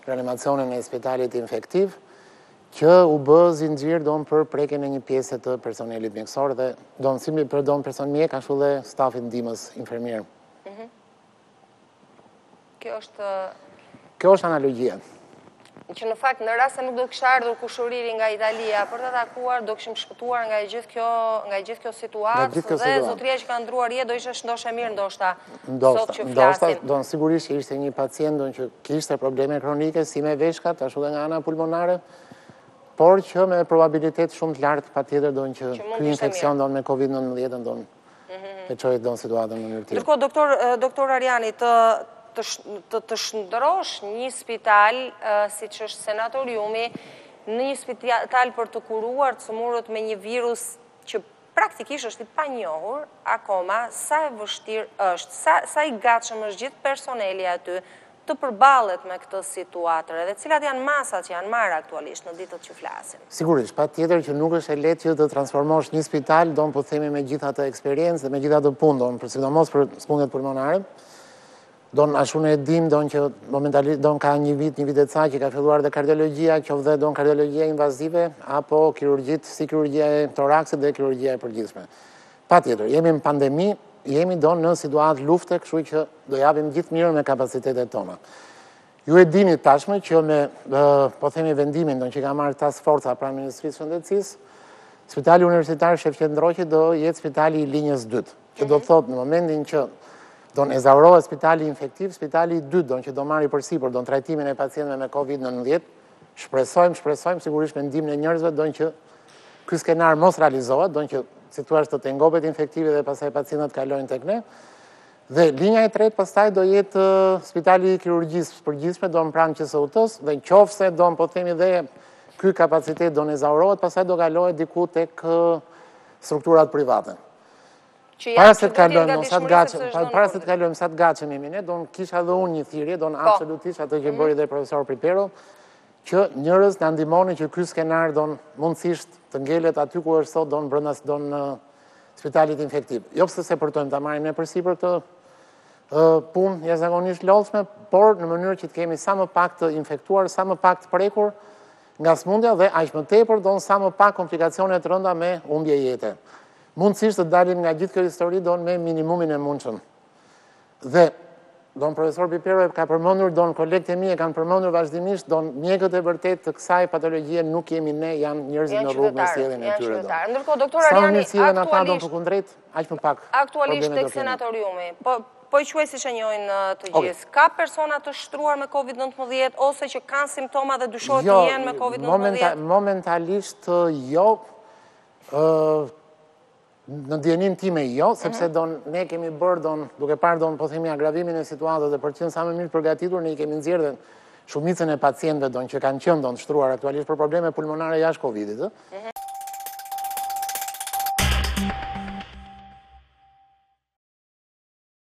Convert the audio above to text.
reanimacionin e spitalit infektiv, që u bë zinxhir për prekjen e një pjese të personelit mjekësor dhe për person mjek, ashtu dhe stafit ndihmës infermier. Kjo është analogjia. Që në fakt në rast se nuk do të kishte ardhur kushëriri nga Italia për të takuar, do kishim shpëtuar nga gjithë kjo situatë dhe zotëria që ka ndruar jetë do ishte ndoshta mirë ndoshta sot që flasim. Ndoshta sigurisht që ishte një pacient që kishte probleme kronike si me veshkat, ashtu dhe nga ana pulmonare, por që me probabilitet shumë të lartë patjetër që ky infekcion me COVID-19 të çojë në situatën në mënyrë tjetër. Ndërkohë doktor Ariani të shndrosh një spital, si që është senatoriumi, në një spital për të kuruar të sëmurët me një virus që praktikisht është i panjohur, akoma, sa e vështirë është, sa i gatshëm është gjithë personeli aty të përballet me këtë situatër, edhe cilat janë masat që janë marrë aktualisht në ditët që flasim. Sigurisht, patjetër që nuk është e lehtë që të transformosh një spital, po themi me gjithë atë eksperiencë dhe me gjithë atë punë, sidomos për sëmundjet pulmonare. Ashtu ne dim që momentalisht ka një vit e ca që ka filluar dhe kardiologjia, qoftë dhe kardiologjia invazive, apo si kirurgjia e toraksit dhe kirurgjia e përgjithshme. Patjetër, jemi në pandemi, jemi në situatë lufte, kështu që do japim gjithë mirë me kapacitetet tona. Ju e dini tashmë që me, po themi vendimin, që ka marrë task forca pranë Ministrisë së Shëndetësisë, Spitali Universitar Shef Qendroqi do jetë spitali i linjës 2, që do thotë në momentin që e zaurohet spitali infektiv, spitali i dytë që do marri përsipër trajtimin e pacientëve me COVID-19, shpresojmë sigurisht me ndihmën e njerëzve që ky skenar mos realizohet, që si thua të tengopet infektivi dhe pastaj pacientët kalojnë tek ne. Dhe linja e tretë pastaj do jetë spitali i kirurgjisë përgjithshme pranë QSUT-s dhe nëse po themi dhe ky kapacitet e zaurohet, pastaj do kalohet diku tek strukturat private. Para se të kalojmë sa të gatshëm jemi ne, kisha dhe unë një thirrje, absolutisht atë që bëri dhe profesor Pripero, që njerëz na ndihmoni që ky skenar mundësisht të ngelet aty ku është sot brenda spitalit infektiv. Jo pse se përtojmë ta marrim ne përsipër këtë punë jashtëzakonisht lodhshme, por në mënyrë që të kemi sa më pak të infektuar, sa më pak të prekur nga sëmundja dhe aq më tepër sa më pak komplikacione të rënda me humbje jete. Mundësisht të dalim nga gjithë kjo histori me minimumin e mundshëm. Dhe profesor Pipero ka përmendur, kolegët e mi e kanë përmendur vazhdimisht, mjekët e vërtet të kësaj patologjie nuk jemi ne, janë njerëzit në rrugë me sjelljen e tyre. Ndërkohë, doktor Ariani, aktualisht tek senatoriumi, po i quajtësisht e njohin të gjithë. Ka persona të shtruar me COVID-19 ose që kanë simptoma dhe dyshohet të jenë me COVID-19? Momentalisht jo. Në ndjenin time jo, sepse ne kemi bërë, duke parë po themi agravimin e situatës dhe për të qenë sa më mirë përgatitur, ne i kemi nxjerrë shumicën e pacientëve që kanë qenë shtruar aktualisht për probleme pulmonare jashtë Covidit.